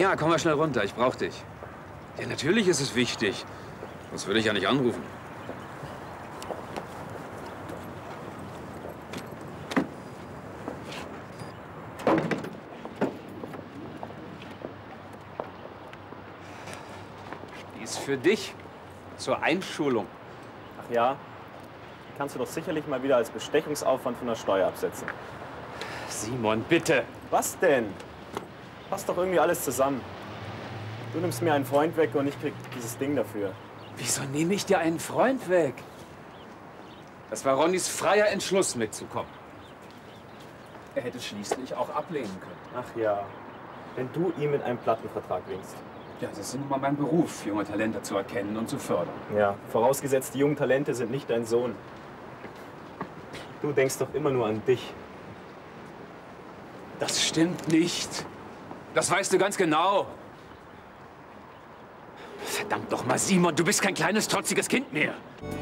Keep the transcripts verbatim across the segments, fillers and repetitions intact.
Ja, komm mal schnell runter. Ich brauch dich. Ja, natürlich ist es wichtig. Sonst würde ich ja nicht anrufen. Die ist für dich zur Einschulung. Ach ja, die kannst du doch sicherlich mal wieder als Bestechungsaufwand von der Steuer absetzen. Simon, bitte. Was denn? Passt doch irgendwie alles zusammen. Du nimmst mir einen Freund weg und ich krieg dieses Ding dafür. Wieso nehme ich dir einen Freund weg? Das war Ronnys freier Entschluss, mitzukommen. Er hätte schließlich auch ablehnen können. Ach ja, wenn du ihm mit einem Plattenvertrag winkst. Ja, das ist nun mal mein Beruf, junge Talente zu erkennen und zu fördern. Ja, vorausgesetzt, die jungen Talente sind nicht dein Sohn. Du denkst doch immer nur an dich. Das stimmt nicht. Das weißt du ganz genau. Verdammt doch mal, Simon, du bist kein kleines, trotziges Kind mehr.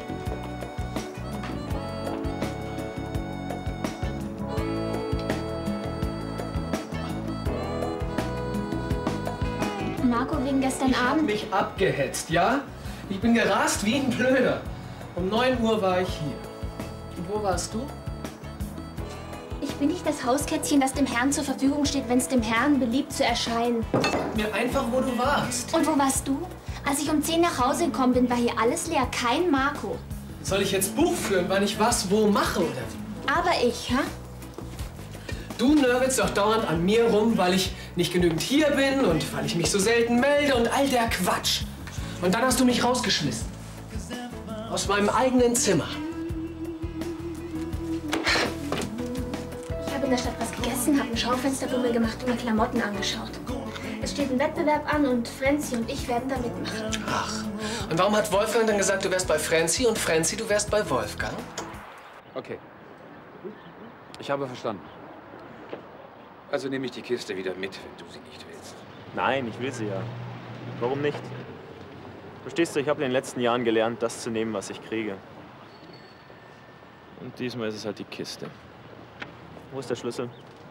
Marco, wegen gestern ich Abend... Ich hab mich abgehetzt, ja? Ich bin gerast wie ein Blöder. Um neun Uhr war ich hier. Und wo warst du? Ich bin nicht das Hauskätzchen, das dem Herrn zur Verfügung steht, wenn es dem Herrn beliebt zu erscheinen. Sag mir einfach, wo du warst. Und wo warst du? Als ich um zehn nach Hause gekommen bin, war hier alles leer, kein Marco. Soll ich jetzt Buch führen, wann ich was wo mache, oder wie? Aber ich, hä? Du nörgelst doch dauernd an mir rum, weil ich nicht genügend hier bin und weil ich mich so selten melde und all der Quatsch. Und dann hast du mich rausgeschmissen. Aus meinem eigenen Zimmer. Ich habe in der Stadt was gegessen, habe einen Schaufensterbummel gemacht und mir Klamotten angeschaut. Es steht ein Wettbewerb an und Franzi und ich werden da mitmachen. Ach, und warum hat Wolfgang dann gesagt, du wärst bei Franzi und Franzi, du wärst bei Wolfgang? Okay. Ich habe verstanden. Also nehme ich die Kiste wieder mit, wenn du sie nicht willst. Nein, ich will sie ja. Warum nicht? Verstehst du, ich habe in den letzten Jahren gelernt, das zu nehmen, was ich kriege. Und diesmal ist es halt die Kiste. Wo ist der Schlüssel?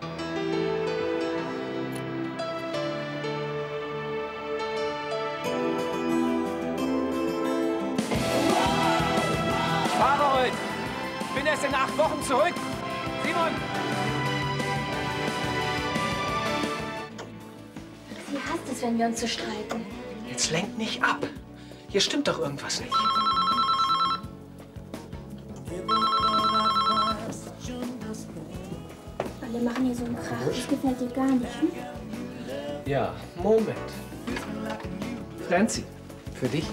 Ich fahre heute. Ich bin erst in acht Wochen zurück. Simon! Sie hasst es, wenn wir uns so streiten. Jetzt lenk nicht ab. Hier stimmt doch irgendwas nicht. Alle machen hier so einen Krach. Das gefällt dir gar nicht, hm? Ja, Moment. Franzi, für dich.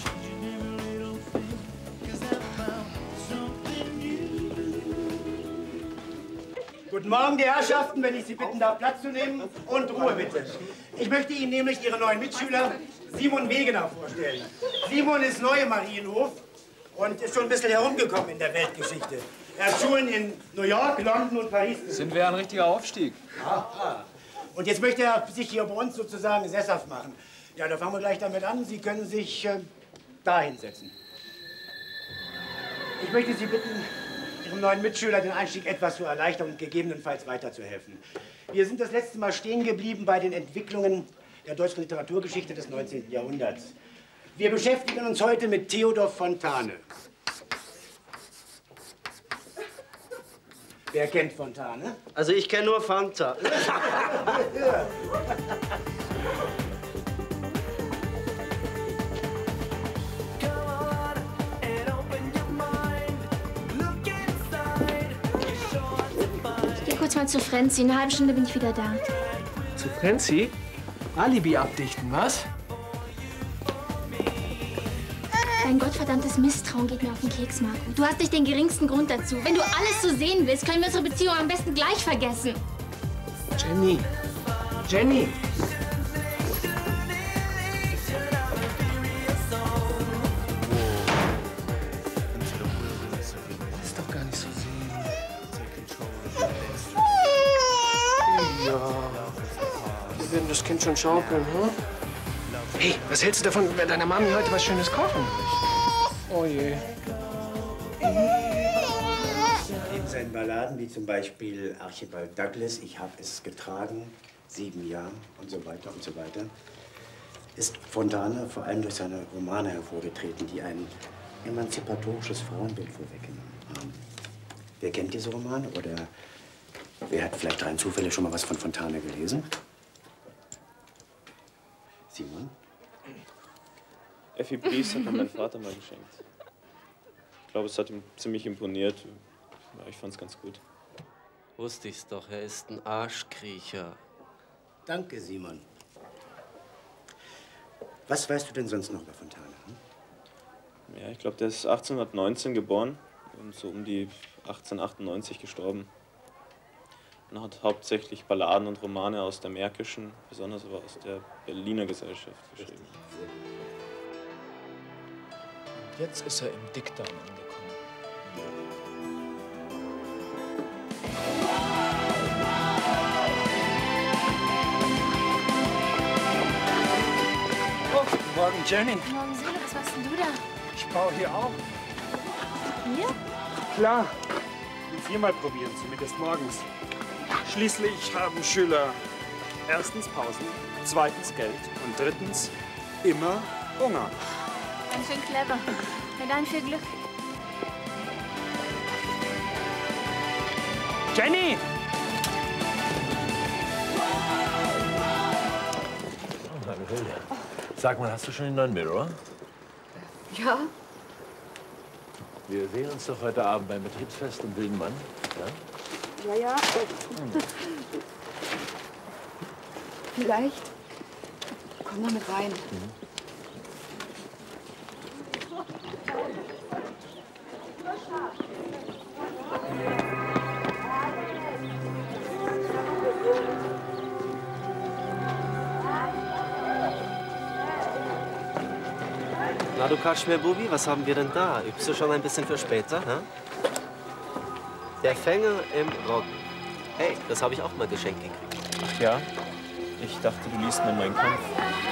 Guten Morgen, die Herrschaften, wenn ich Sie bitten darf, Platz zu nehmen und Ruhe bitte. Ich möchte Ihnen nämlich Ihren neuen Mitschüler Simon Wegener vorstellen. Simon ist neu im Marienhof und ist schon ein bisschen herumgekommen in der Weltgeschichte. Er hat Schulen in New York, London und Paris besucht. Sind wir ein richtiger Aufstieg? Aha. Und jetzt möchte er sich hier bei uns sozusagen sesshaft machen. Ja, da fangen wir gleich damit an. Sie können sich äh, da hinsetzen. Ich möchte Sie bitten, Ihrem neuen Mitschüler den Einstieg etwas zu erleichtern und gegebenenfalls weiterzuhelfen. Wir sind das letzte Mal stehen geblieben bei den Entwicklungen der deutschen Literaturgeschichte des neunzehnten Jahrhunderts. Wir beschäftigen uns heute mit Theodor Fontane. Wer kennt Fontane? Also ich kenne nur Fanta. Ich gehe kurz mal zu Franzi. In einer halben Stunde bin ich wieder da. Zu Franzi? Alibi abdichten, was? Dein gottverdammtes Misstrauen geht mir auf den Keks, Marco. Du hast nicht den geringsten Grund dazu. Wenn du alles so sehen willst, können wir unsere Beziehung am besten gleich vergessen. Jenny. Jenny. Das ist doch gar nicht so sehen. Ja. Wir werden das Kind schon schaukeln, hm? Hey, was hältst du davon, wenn deiner Mami heute was Schönes kochen? Oh je. In seinen Balladen, wie zum Beispiel Archibald Douglas, Ich hab es getragen, sieben Jahren und so weiter und so weiter, ist Fontane vor allem durch seine Romane hervorgetreten, die ein emanzipatorisches Frauenbild vorweggenommen haben. Wer kennt diese Romane oder wer hat vielleicht rein zufällig schon mal was von Fontane gelesen? Simon? Effi Briest hat mir mein Vater mal geschenkt. Ich glaube, es hat ihm ziemlich imponiert. Ja, ich fand's ganz gut. Wusste ich's doch, er ist ein Arschkriecher. Danke, Simon. Was weißt du denn sonst noch über Fontane? Hm? Ja, ich glaube, der ist achtzehnhundertneunzehn geboren und so um die achtzehnhundertachtundneunzig gestorben. Und hat hauptsächlich Balladen und Romane aus der märkischen, besonders aber aus der Berliner Gesellschaft geschrieben. Jetzt ist er im Dickdarm angekommen. Oh, guten Morgen, Jenny. Guten Morgen, Süle. Was machst denn du da? Ich baue hier auch. Hier? Klar. Und viermal probieren, zumindest morgens. Schließlich haben Schüler erstens Pausen, zweitens Geld und drittens immer Hunger. Ganz schön clever. Na dann viel Glück. Jenny! Oh, meine Hilde. Sag mal, hast du schon den neuen Mirror? Ja. Wir sehen uns doch heute Abend beim Betriebsfest im Wilden Mann. Ja? Ja, ja. Vielleicht. Komm mal mit rein. Mhm. Na, du Kaschmir-Bubi, was haben wir denn da? Übst du schon ein bisschen für später, hä? Der Fänger im Roggen. Hey, das habe ich auch mal geschenkt gekriegt. Ach ja? Ich dachte, du liest mir meinen Kampf.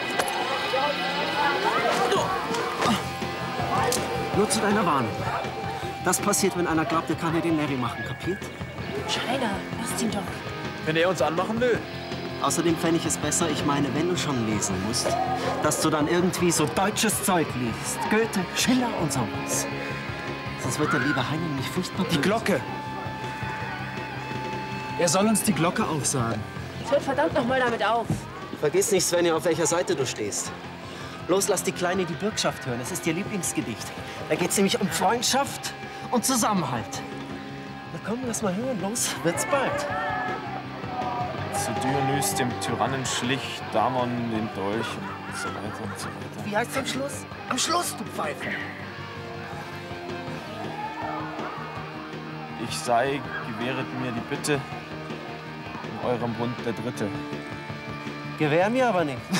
Nur zu deiner Warnung. Das passiert, wenn einer glaubt, er kann hier den Larry machen, kapiert? China, lasst ihn doch. Wenn er uns anmachen will. Außerdem fände ich es besser, ich meine, wenn du schon lesen musst, dass du dann irgendwie so deutsches Zeug liest. Goethe, Schiller und sowas. Sonst wird der liebe Heine mich furchtbar böse. Die Glocke. Er soll uns die Glocke aufsagen. Jetzt hört verdammt noch mal damit auf. Vergiss nicht, Svenja, auf welcher Seite du stehst. Los, lass die Kleine die Bürgschaft hören. Es ist ihr Lieblingsgedicht. Da geht es nämlich um Freundschaft und Zusammenhalt. Na komm, lass mal hören. Los, wird's bald. Zu Dionys, dem Tyrannen, schlich Damon den Dolch und so weiter und so weiter. Wie heißt's am Schluss? Am Schluss, du Pfeife. Ich sei, gewähret mir die Bitte, in eurem Bund der Dritte. Gewähr mir aber nicht.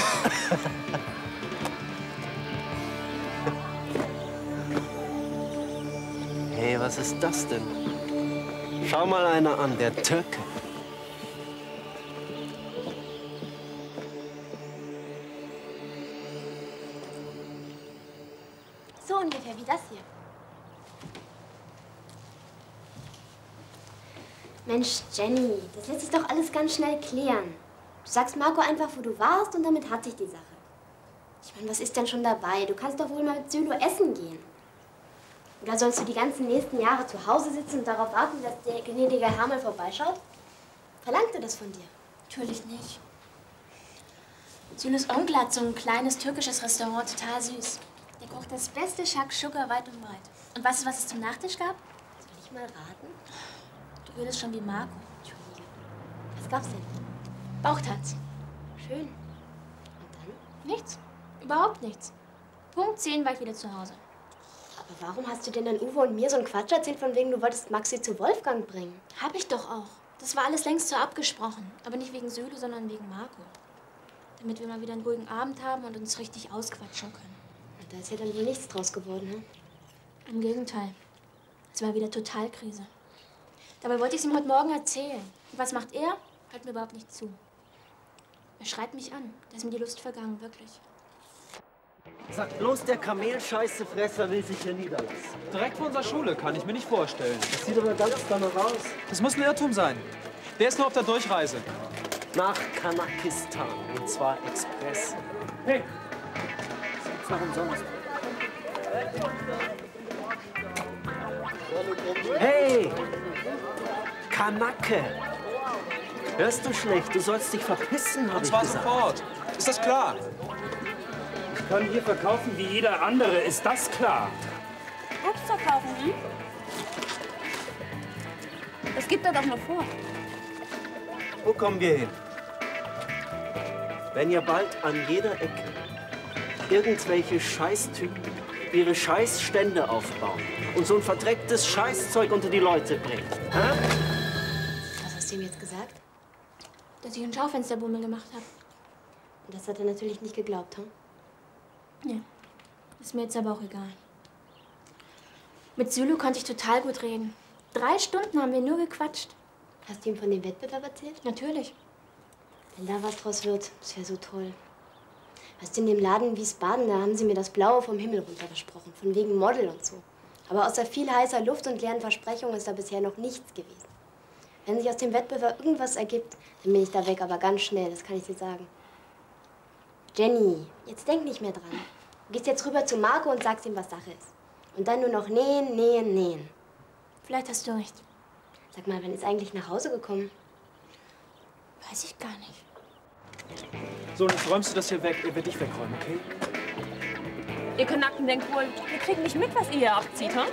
Hey, was ist das denn? Schau mal einer an, der Türke. So ungefähr wie das hier. Mensch, Jenny, das lässt sich doch alles ganz schnell klären. Du sagst Marco einfach, wo du warst und damit hat sich die Sache. Ich meine, was ist denn schon dabei? Du kannst doch wohl mal mit Sülo essen gehen. Oder sollst du die ganzen nächsten Jahre zu Hause sitzen und darauf warten, dass der gnädige Herr mal vorbeischaut? Verlangt er das von dir? Natürlich nicht. Sülos Onkel hat so ein kleines türkisches Restaurant, total süß. Der kocht das beste Shakshuka weit und breit. Und weißt du, was es zum Nachtisch gab? Soll ich mal raten? Du redest schon wie Marco. Entschuldige. Was gab's denn? Bauchtanz. Schön. Und dann? Nichts. Überhaupt nichts. Punkt zehn war ich wieder zu Hause. Aber warum hast du denn dann Uwe und mir so einen Quatsch erzählt, von wegen du wolltest Maxi zu Wolfgang bringen? Hab ich doch auch. Das war alles längst so abgesprochen. Aber nicht wegen Süle, sondern wegen Marco. Damit wir mal wieder einen ruhigen Abend haben und uns richtig ausquatschen können. Und da ist ja dann wohl nichts draus geworden, ne? Im Gegenteil. Es war wieder Totalkrise. Dabei wollte ich es ihm heute Morgen erzählen. Und was macht er? Hört mir überhaupt nicht zu. Er schreit mich an. Da ist mir die Lust vergangen, wirklich. Sag bloß, der Kamelscheißefresser will sich hier niederlassen. Direkt vor unserer Schule, kann ich mir nicht vorstellen. Das sieht aber ganz danach aus. Das muss ein Irrtum sein. Der ist nur auf der Durchreise. Nach Kanakistan. Und zwar Express. Hey! Das gibt's noch umsonst. Hey! Kanake! Hörst du schlecht? Du sollst dich verpissen, hab Und ich zwar gesagt. sofort. Ist das klar? Ich kann hier verkaufen wie jeder andere, ist das klar? Obst verkaufen, hm? Das gibt er doch nur vor. Wo kommen wir hin? Wenn ihr bald an jeder Ecke irgendwelche Scheißtypen ihre Scheißstände aufbauen und so ein verdrecktes Scheißzeug unter die Leute bringt. Hä? Was hast du ihm jetzt gesagt? Dass ich einen Schaufensterbummel gemacht habe. Und das hat er natürlich nicht geglaubt, hm? Nee. Ist mir jetzt aber auch egal. Mit Zulu konnte ich total gut reden. Drei Stunden haben wir nur gequatscht. Hast du ihm von dem Wettbewerb erzählt? Natürlich. Wenn da was draus wird, das wäre so toll. Weißt du, in dem Laden in Wiesbaden, da haben sie mir das Blaue vom Himmel runter versprochen. Von wegen Model und so. Aber außer viel heißer Luft und leeren Versprechungen ist da bisher noch nichts gewesen. Wenn sich aus dem Wettbewerb irgendwas ergibt, dann bin ich da weg, aber ganz schnell, das kann ich dir sagen. Jenny, jetzt denk nicht mehr dran. Du gehst jetzt rüber zu Marco und sagst ihm, was Sache ist. Und dann nur noch nähen, nähen, nähen. Vielleicht hast du recht. Sag mal, wann ist eigentlich nach Hause gekommen? Weiß ich gar nicht. So, und jetzt räumst du das hier weg. Er wird dich wegräumen, okay? Ihr Kanaken denkt wohl, wir kriegen nicht mit, was ihr hier abzieht, hm?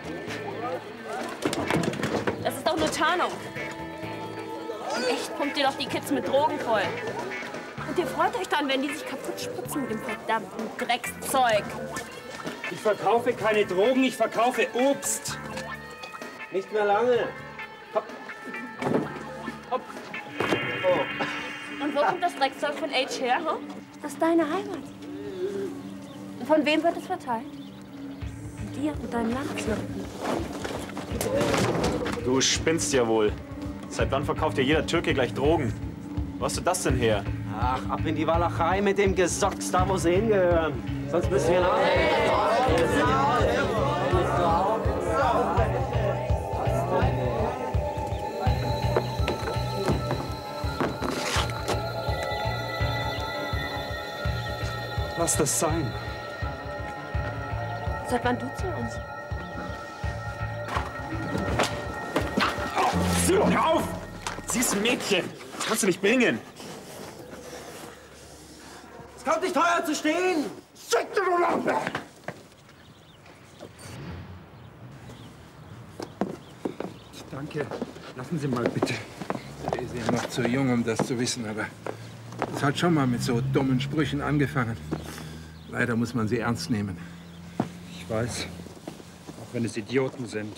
Das ist doch nur Tarnung. In echt pumpt ihr doch die Kids mit Drogen voll. Und ihr freut euch dann, wenn die sich kaputt spritzen mit dem verdammten Dreckszeug. Ich verkaufe keine Drogen, ich verkaufe Obst. Nicht mehr lange. Hopp. Hopp. Oh. Und wo kommt das Dreckszeug von Age her, hm? Das ist deine Heimat. Und von wem wird es verteilt? Von dir und deinem Landsleuten. Du spinnst ja wohl. Seit wann verkauft ja jeder Türke gleich Drogen? Wo hast du das denn her? Ach, ab in die Walachei mit dem Gesocks, da wo sie hingehören. Sonst müssen wir nach. Lass das sein. Seit wann du zu uns? Silo, hör auf! Sie ist ein Mädchen. Das kannst du nicht bringen. Es kommt nicht teuer zu stehen. Schick dir, du Lampe! Danke. Lassen Sie mal bitte. Sie ist ja noch zu jung, um das zu wissen, aber es hat schon mal mit so dummen Sprüchen angefangen. Leider muss man sie ernst nehmen. Ich weiß. Auch wenn es Idioten sind.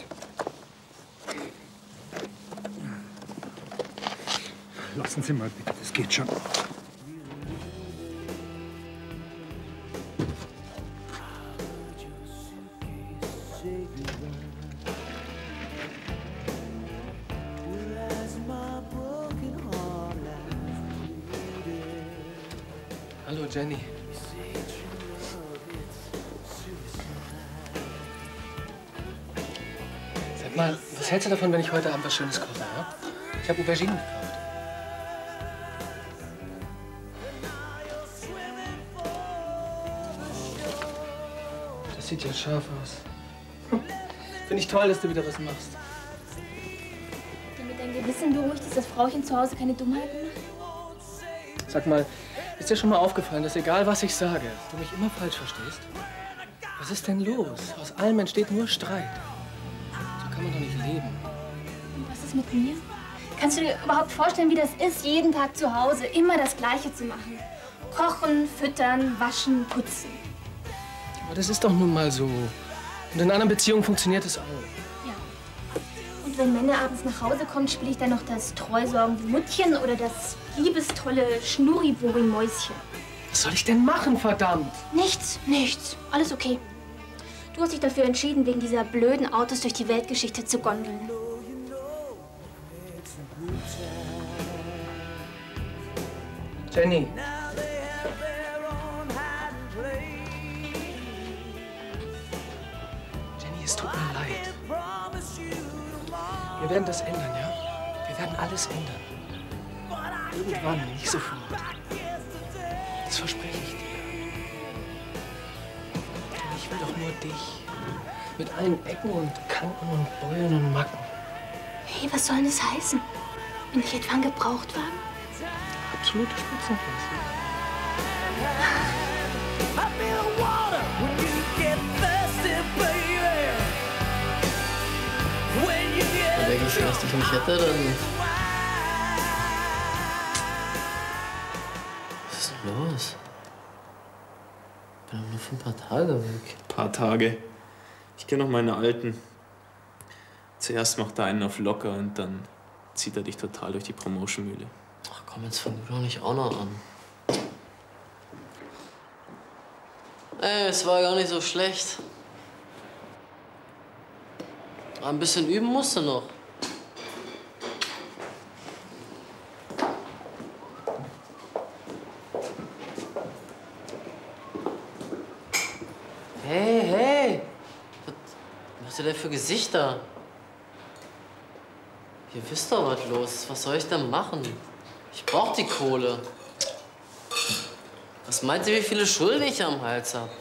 Lassen Sie mal bitte, das geht schon. Hallo, Jenny. Sag mal, was hältst du davon, wenn ich heute Abend was Schönes koche, ja? Ich habe Auberginen gekauft. Das sieht ja scharf aus. Finde ich toll, dass du wieder was machst. Damit dein Gewissen beruhigt, dass das Frauchen zu Hause keine Dummheiten macht? Sag mal, ist dir schon mal aufgefallen, dass egal was ich sage, du mich immer falsch verstehst? Was ist denn los? Aus allem entsteht nur Streit. So kann man doch nicht leben. Und was ist mit mir? Kannst du dir überhaupt vorstellen, wie das ist, jeden Tag zu Hause immer das Gleiche zu machen? Kochen, füttern, waschen, putzen. Aber das ist doch nun mal so. Und in anderen Beziehungen funktioniert es auch. Ja. Und wenn Männer abends nach Hause kommen, spiele ich dann noch das treusorgende Muttchen oder das liebestolle Schnurri-Buri-Mäuschen. Was soll ich denn machen, verdammt? Nichts, nichts. Alles okay. Du hast dich dafür entschieden, wegen dieser blöden Autos durch die Weltgeschichte zu gondeln. Jenny. Jenny, es tut mir leid. Wir werden das ändern, ja? Wir werden alles ändern. Irgendwann, nicht sofort. Das verspreche ich dir. Ich will doch nur dich. Mit allen Ecken und Kanten und Beulen und Macken. Hey, was soll das heißen? Bin ich etwa ein Gebrauchtwagen? Absolute Spitzenklasse. Wenn ich erst ich mich hätte, dann... Was ist denn los? Ich bin doch nur für ein paar Tage weg. Ein paar Tage. Ich kenne noch meine Alten. Zuerst macht er einen auf locker und dann zieht er dich total durch die Promotion-Mühle. Ach komm, jetzt fang du doch nicht auch noch an. Ey, es war gar nicht so schlecht. Aber ein bisschen üben musst du noch. Hey, hey! Was macht ihr denn für Gesichter? Ihr wisst doch, was los ist. Was soll ich denn machen? Ich brauch die Kohle. Was meint ihr, wie viele Schulden ich am Hals hab?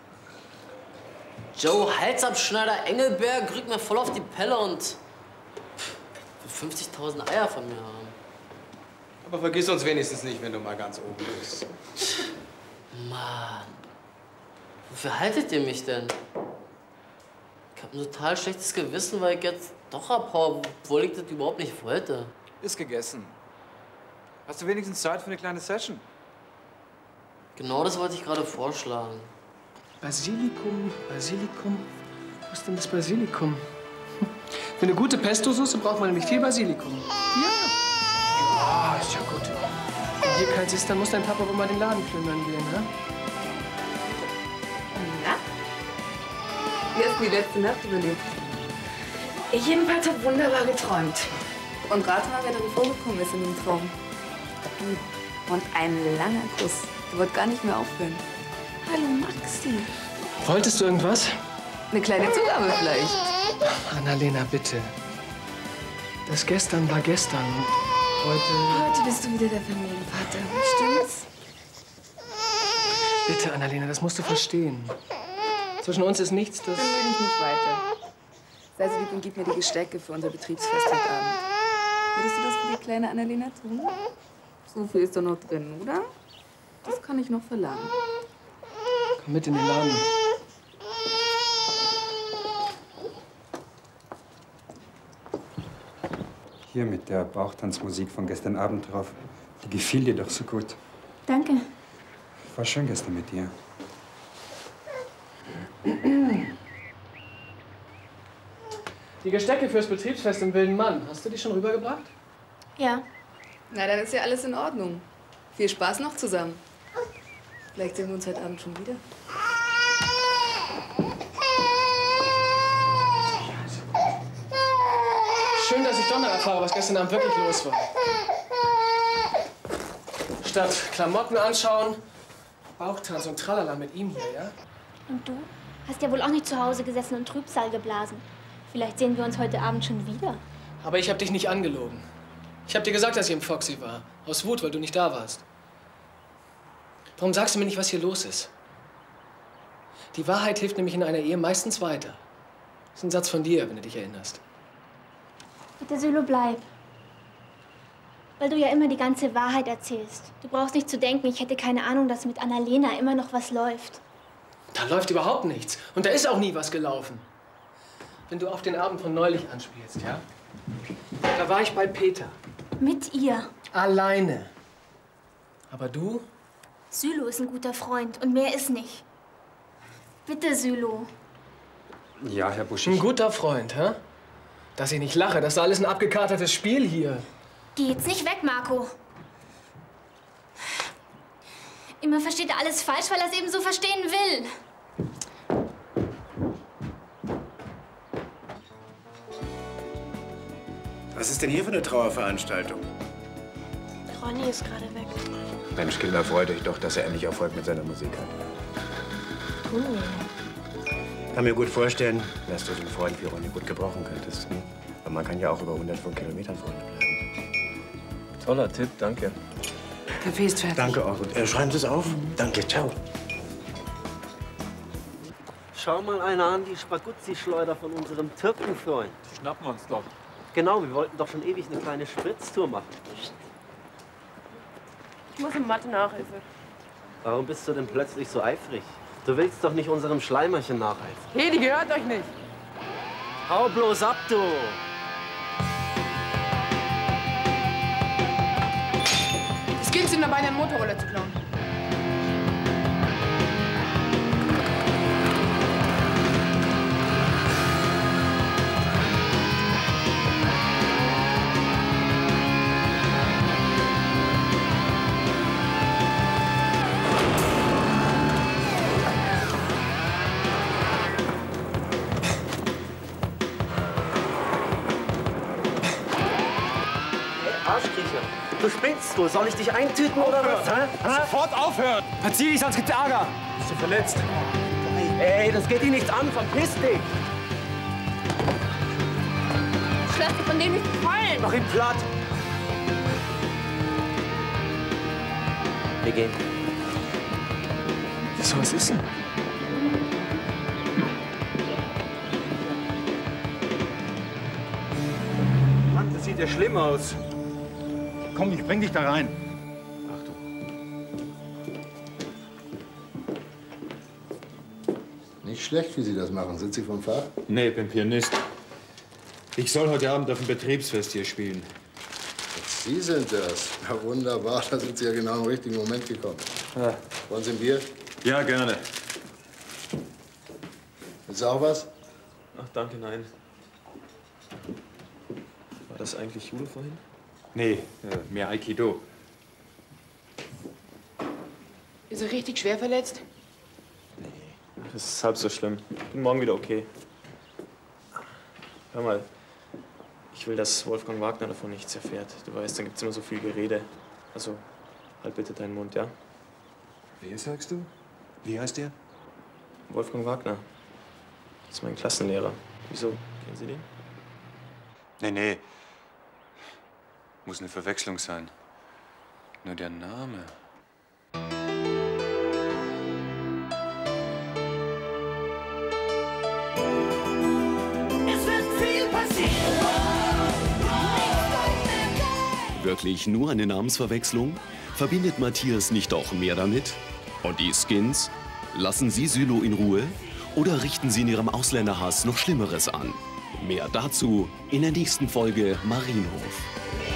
Joe, Halsabschneider Engelberg rückt mir voll auf die Pelle und will fünfzigtausend Eier von mir haben. Aber vergiss uns wenigstens nicht, wenn du mal ganz oben bist. Mann. Wofür haltet ihr mich denn? Ich hab ein total schlechtes Gewissen, weil ich jetzt doch abhau, obwohl ich das überhaupt nicht wollte. Ist gegessen. Hast du wenigstens Zeit für eine kleine Session? Genau das wollte ich gerade vorschlagen. Basilikum, Basilikum. Wo ist denn das Basilikum? Für eine gute Pesto-Soße braucht man nämlich viel Basilikum. Ja. Ja, ist ja gut. Wenn hier keins ist, dann muss dein Papa wohl mal den Laden plündern gehen, ne? Na? Wie hast du die letzte Nacht überlebt? Ich jedenfalls habe wunderbar geträumt. Und rate mal, wer darin vorgekommen ist in dem Traum. Du. Und ein langer Kuss. Der wird gar nicht mehr aufhören. Hallo, Maxi. Wolltest du irgendwas? Eine kleine Zugabe vielleicht. Annalena, bitte. Das gestern war gestern und heute... Heute bist du wieder der Familienvater. Stimmt's? Bitte, Annalena, das musst du verstehen. Zwischen uns ist nichts, das... Dann will ich nicht weiter. Sei so lieb und gib mir die Gestecke für unser Betriebsfest heute Abend. Würdest du das für die kleine Annalena tun? So viel ist doch noch drin, oder? Das kann ich noch verlangen. Komm mit in den Laden. Hier mit der Bauchtanzmusik von gestern Abend drauf. Die gefiel dir doch so gut. Danke. War schön gestern mit dir. Die Gestecke fürs Betriebsfest im Wilden Mann. Hast du die schon rübergebracht? Ja. Na, dann ist ja alles in Ordnung. Viel Spaß noch zusammen. Vielleicht sehen wir uns heute Abend schon wieder. Schön, dass ich doch noch erfahre, was gestern Abend wirklich los war. Statt Klamotten anschauen, Bauchtanz und Tralala mit ihm hier, ja? Und du? Hast ja wohl auch nicht zu Hause gesessen und Trübsal geblasen. Vielleicht sehen wir uns heute Abend schon wieder. Aber ich hab dich nicht angelogen. Ich hab dir gesagt, dass ich im Foxy war. Aus Wut, weil du nicht da warst. Warum sagst du mir nicht, was hier los ist? Die Wahrheit hilft nämlich in einer Ehe meistens weiter. Das ist ein Satz von dir, wenn du dich erinnerst. Bitte, Sylo, bleib. Weil du ja immer die ganze Wahrheit erzählst. Du brauchst nicht zu denken, ich hätte keine Ahnung, dass mit Annalena immer noch was läuft. Da läuft überhaupt nichts. Und da ist auch nie was gelaufen. Wenn du auf den Abend von neulich anspielst, ja? Da war ich bei Peter. Mit ihr? Alleine. Aber du? Sylo ist ein guter Freund und mehr ist nicht. Bitte, Sylo. Ja, Herr Busch. Ein guter Freund, hä? Dass ich nicht lache, das ist alles ein abgekatertes Spiel hier. Geh jetzt nicht weg, Marco. Immer versteht er alles falsch, weil er es eben so verstehen will. Was ist denn hier für eine Trauerveranstaltung? Ronny ist gerade weg. Mensch, Kinder, freut euch doch, dass er endlich Erfolg mit seiner Musik hat. Cool. Ich kann mir gut vorstellen, dass du so einen Freund wie Ronny gut gebrauchen könntest. Hm? Aber man kann ja auch über hundert von Kilometern Freunde bleiben. Toller Tipp, danke. Kaffee ist fertig. Danke auch. Und äh, schreiben Sie es auf. Danke, ciao. Schau mal einer an, die Spaguzzi-Schleuder von unserem Türkenfreund. Die schnappen wir uns doch. Genau, wir wollten doch schon ewig eine kleine Spritztour machen. Ich muss in Mathe Nachhilfe. Warum bist du denn plötzlich so eifrig? Du willst doch nicht unserem Schleimerchen nacheifern. Hey, die gehört euch nicht. Hau bloß ab, du! Das Kind sind dabei, einen Motorroller zu klauen. Du spinnst du. Soll ich dich eintüten oder was? Hä? Sofort aufhören! Verzieh dich, sonst gibt's Ärger! Bist du verletzt? Ey, das geht dich nichts an. Verpiss dich! Lass dich von dem nicht fallen! Mach ihn platt! Wir gehen. Wieso, was ist denn? Mann, das sieht ja schlimm aus. Komm, ich bring dich da rein. Nicht schlecht, wie Sie das machen. Sind Sie vom Fach? Nee, ich bin Pianist. Ich soll heute Abend auf dem Betriebsfest hier spielen. Sie sind das. Ja, wunderbar, da sind Sie ja genau im richtigen Moment gekommen. Ja. Wollen Sie ein Bier? Ja, gerne. Willst du auch was? Ach, danke, nein. War das eigentlich Judo vorhin? Nee, äh, mehr Aikido. Ist er richtig schwer verletzt? Das ist halb so schlimm. Ich bin morgen wieder okay. Hör mal, ich will, dass Wolfgang Wagner davon nichts erfährt. Du weißt, dann gibt's immer so viel Gerede. Also, halt bitte deinen Mund, ja? Wer sagst du? Wie heißt der? Wolfgang Wagner. Das ist mein Klassenlehrer. Wieso? Kennen Sie den? Nee, nee. Muss eine Verwechslung sein. Nur der Name. Es wird viel passieren. Wirklich nur eine Namensverwechslung? Verbindet Matthias nicht auch mehr damit? Und die Skins? Lassen Sie Sylo in Ruhe? Oder richten Sie in Ihrem Ausländerhass noch Schlimmeres an? Mehr dazu in der nächsten Folge Marienhof.